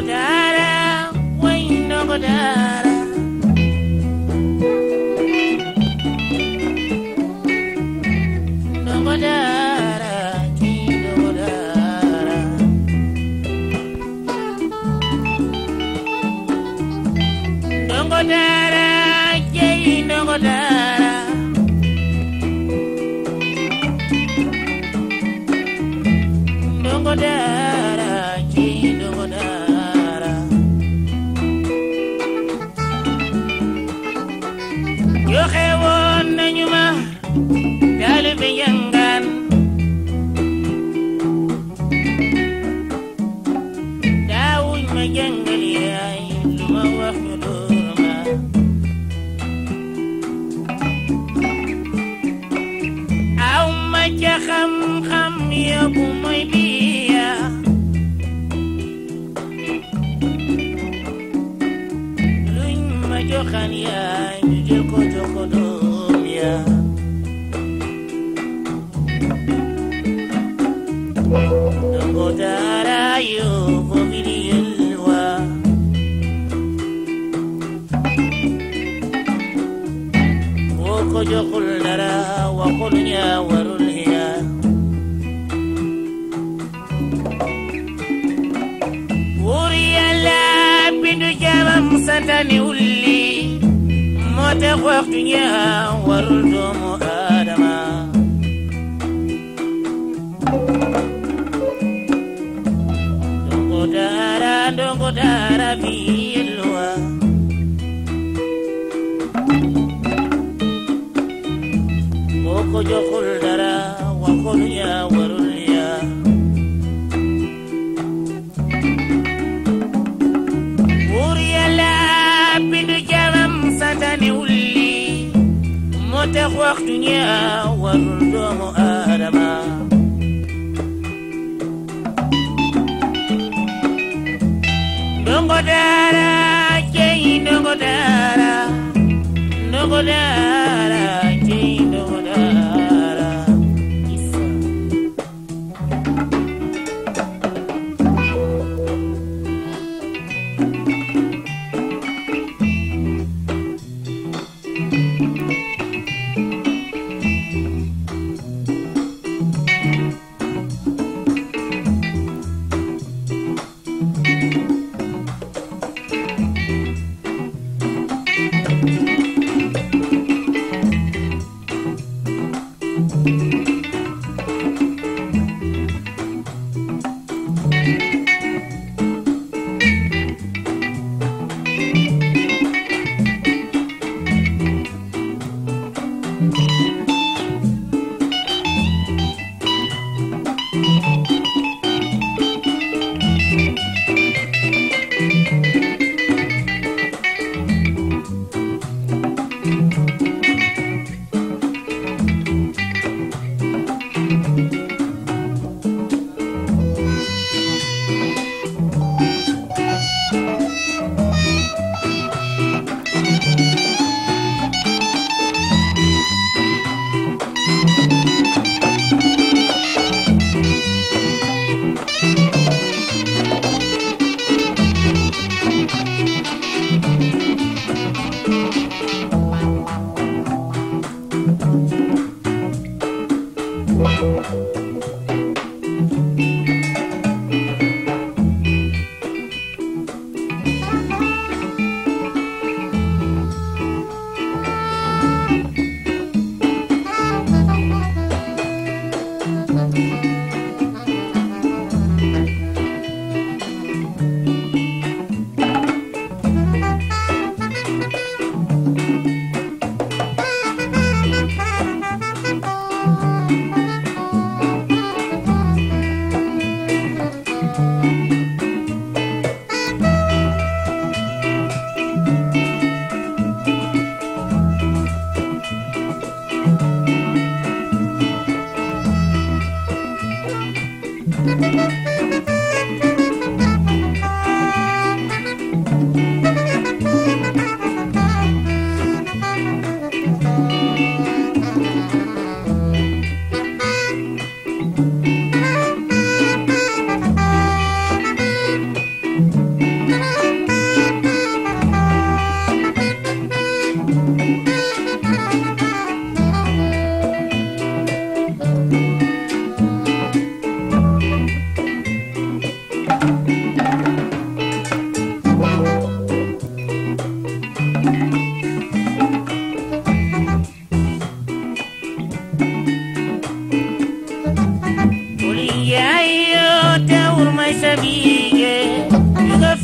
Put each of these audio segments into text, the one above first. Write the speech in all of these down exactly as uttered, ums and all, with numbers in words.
dara, way ndongo dara. Ndongo dara, ki ndongo dara. Ndongo dara, ki ndongo dara. Ndongo dara, ki ndongo dara. Yo xewoon nañu ma taalibe yangaan daawuñ ma jàngal yaay lu ma wax ñu dóor ma aw ma ca xam-xam yóbbu mooy biya luñ ma joxan yaay ñu jël ko jox ko doom ya ndongo dara yoo ko biri yelwa boo ko joxul dara waxul ñaa warul ya buur Yàlla bindu jaamam santane wulli moo tax waxtu ñaa warul doomu Aadama ndongo dara ndongo dara bi yelwa boo ko joxul dara waxul ñaa warul ya buur Yàlla bindu jaamam santane wulli moo tax waxtu ñaa warul doomu Aadama ndongo dara jey ndongo dara ndongo dara jey ndongo dara isa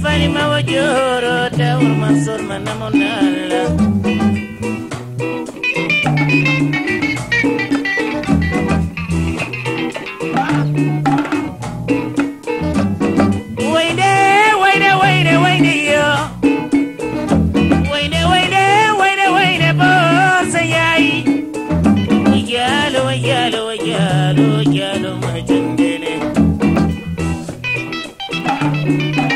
fali ma wajoro dawr mansur manamonalla wayde wayde wayde wayde yo wayde wayde wayde wayde bo sayai yalo yalo yalo yalo majundene